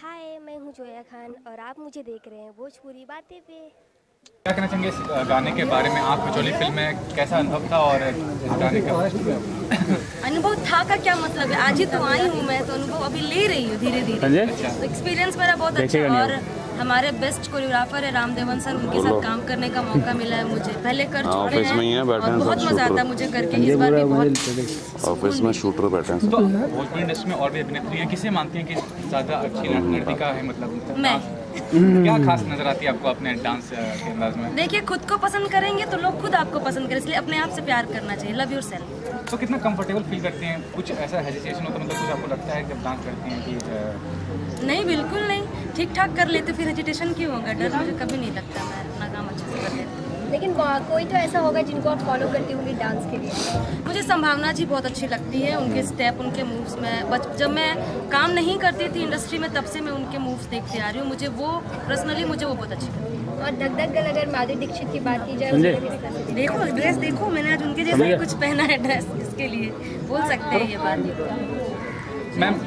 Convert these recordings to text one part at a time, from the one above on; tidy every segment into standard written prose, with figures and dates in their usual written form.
हाय, मैं हूँ जोया खान और आप मुझे देख रहे हैं भोजपुरी बातें पे। क्या कहना चाहेंगे इस गाने के बारे में? आप बिचौली फिल्म में कैसा अनुभव था और इस गाने का अनुभव था का क्या मतलब है? आज ही तो आई हूँ मैं, तो अनुभव अभी ले रही हूँ धीरे धीरे। तो एक्सपीरियंस मेरा बहुत अच्छा है और हमारे बेस्ट कोरियोग्राफर है रामदेवन सर, उनके साथ काम करने का मौका मिला है मुझे। पहले कर चुके हैं और बहुत मजा आता है मुझे करके। इस बार भी बहुत ऑफिस में शूटर बैठे हैं। तो भोजपुरी इंडस्ट्री में और भी अभिनेत्री हैं, किसे मानती हैं कि ज़्यादा अच्छी नर्तिका है? मतलब मैं क्या खास नजर आती है आपको अपने डांस के अंदाज में? देखिए, खुद को पसंद करेंगे तो लोग खुद आपको पसंद करें, इसलिए अपने आप से प्यार करना चाहिए। Love yourself. तो कितना कंफर्टेबल फील करती हैं? कुछ ऐसा हेजिटेशन होता है, मतलब कुछ आपको लगता है जब डांस करती हैं कि नहीं, बिल्कुल नहीं, ठीक ठाक कर लेते, फिर हेजिटेशन क्यों होगा? डर मुझे कभी नहीं लगता, मैं अपना काम अच्छे से कर लेती। लेकिन कोई तो ऐसा होगा जिनको आप फॉलो करती होंगी डांस के लिए। मुझे संभावना जी बहुत अच्छी लगती है, उनके स्टेप, उनके मूव्स में। जब मैं काम नहीं करती थी इंडस्ट्री में, तब से मैं उनके मूव्स देखते आ रही हूँ। मुझे वो पर्सनली मुझे वो बहुत अच्छी लगती है। और धक धक गर्ल अगर माधुरी दीक्षित की बात की जाए, देखो ड्रेस देखो, मैंने आज उनके जैसा ही कुछ पहना है ड्रेस, इसके लिए बोल सकते हैं ये बात। मैम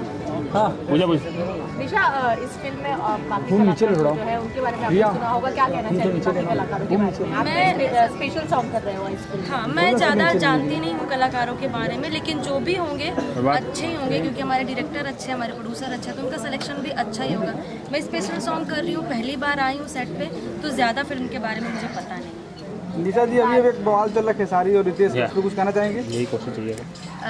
निशा, इस फिल्म में बाकी कलाकार जो है उनके बारे में आपने सुना होगा, क्या कहना चाहिए बाकी कलाकारों के बारे में? आप स्पेशल सॉन्ग कर रहे हो इस फिल्म? हाँ, मैं ज़्यादा जानती नहीं हूँ कलाकारों के बारे में, लेकिन जो भी होंगे अच्छे ही होंगे, क्योंकि हमारे डायरेक्टर अच्छे, हमारे प्रोड्यूसर अच्छे, तो उनका सिलेक्शन भी अच्छा ही होगा। मैं स्पेशल सॉन्ग कर रही हूँ, पहली बार आई हूँ सेट पे, तो ज़्यादा फिल्म के बारे में मुझे पता नहीं। निशा जी, अभी एक बवाल चल रहा है खेसारी और रितेश, उस पर कुछ कहना चाहेंगे? यही क्वेश्चन चाहिए।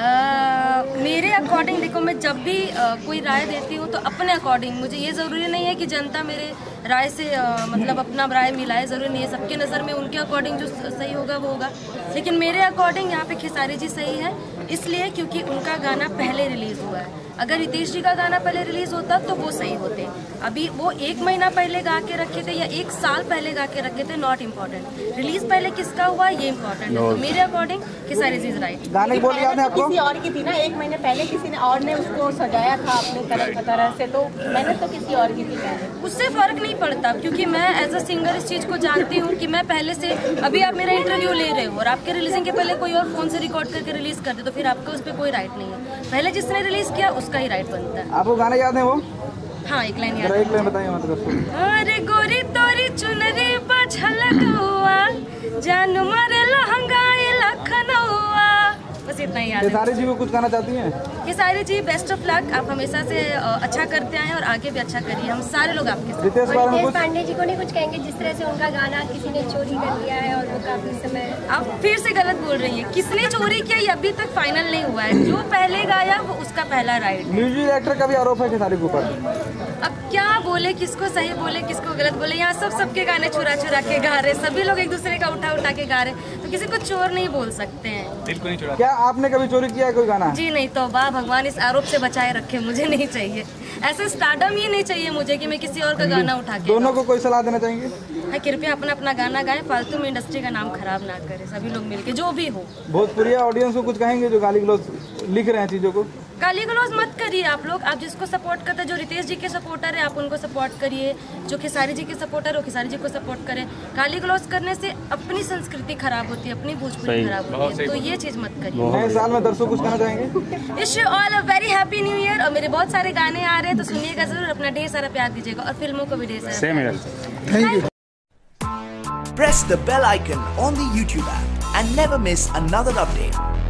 मेरे अकॉर्डिंग देखो, मैं जब भी कोई राय देती हूँ तो अपने अकॉर्डिंग, मुझे ये ज़रूरी नहीं है कि जनता मेरे राय से मतलब अपना राय मिलाए, ज़रूरी नहीं है। सबके नज़र में उनके अकॉर्डिंग जो सही होगा वो होगा, लेकिन मेरे अकॉर्डिंग यहाँ पे खेसारी जी सही है, इसलिए क्योंकि उनका गाना पहले रिलीज़ हुआ है। अगर रितेश जी का गाना पहले रिलीज़ होता तो वो सही होते। अभी वो 1 महीना पहले गा के रखे थे या 1 साल पहले गा के रखे थे, नॉट इम्पॉर्टेंट। रिलीज पहले किसका हुआ ये इम्पोर्टेंट है। तो मेरे according Khesari ji is right. गाने की बोली आपने आपको? किसी और की थी ना, 1 महीने पहले किसी ने और ने उसको सजाया था अपने तरह से, तो मैंने तो किसी और की थी पहले। उससे फर्क नहीं पड़ता, क्योंकि मैं एज अ सिंगर इस चीज़ को जानती हूँ कि मैं पहले से, अभी आप मेरा इंटरव्यू ले रहे हो और आपके रिलीजिंग के पहले कोई और फोन से रिकॉर्ड करके रिलीज कर दे, तो फिर आपका उस पर कोई राइट नहीं है। पहले जिसने रिलीज किया उसका ही राइट बनता है। आपको गाने याद है वो? हाँ, एक लाइन याद है। एक लाइन बताइए मतलब। अरे गोरी तोरी चुनरी बछलक हुआ, जान मारे लहंगाई लखनऊआ, बस इतना ही याद है। खेसारी जी को कुछ कहना चाहती हैं? Khesari ji best of luck, आप हमेशा से अच्छा करते आए और आगे भी अच्छा करिए, हम सारे लोग आपके साथ। रितेश पांडे जी को नहीं कुछ कहेंगे, जिस तरह से उनका गाना किसी ने चोरी कर लिया है और वो काफी समय। आप फिर से गलत बोल रही है। किसने चोरी किया ये अभी तक फाइनल नहीं हुआ है, जो पहले गाया वो उसका पहला राइट। म्यूजिक डायरेक्टर का भी आरोप है खेसारी के ऊपर। अब क्या बोले, किसको सही बोले किसको गलत बोले? यहाँ सबके गाने चुरा चुरा के गा रहे, सभी लोग एक दूसरे का उठा उठा के गा रहे, तो किसी को चोर नहीं बोल सकते हैं। बिल्कुल नहीं चुरा। क्या आपने कभी चोरी किया है कोई गाना? जी नहीं, तो वाह भगवान इस आरोप से बचाए रखे, मुझे नहीं चाहिए ऐसे स्टारडम, ही नहीं चाहिए मुझे कि मैं किसी और का गाना उठा के। दोनों को कोई सलाह देना चाहेंगे? हाँ, कृपया अपना अपना गाना गाएं, फालतू में इंडस्ट्री का नाम खराब ना करें, सभी लोग मिलके जो भी हो। भोजपुरी ऑडियंस को कुछ कहेंगे जो गाली गलौज लिख रहे हैं चीजों को? गाली गलौज मत करिए आप लोग, आप जिसको सपोर्ट करते हैं, जो रितेश जी के सपोर्टर है आप उनको सपोर्ट करिए, जो खेसारी जी के सपोर्टर है खेसारी जी को सपोर्ट करें। गाली गलौज करने से अपनी संस्कृति खराब होती है, अपनी भोजपुरी खराब होती है, तो ये चीज़ मत करिए। नए साल में दर्शकों कुछ कहना चाहेंगे? Wish you all a very happy new year, और मेरे बहुत सारे गाने आ रहे हैं तो सुनिएगा जरूर, अपना ढेर सारा प्यार दीजिएगा और फिल्मों को भी ढेर सारा। Thank you. Press the bell icon on the YouTube app and never miss another update.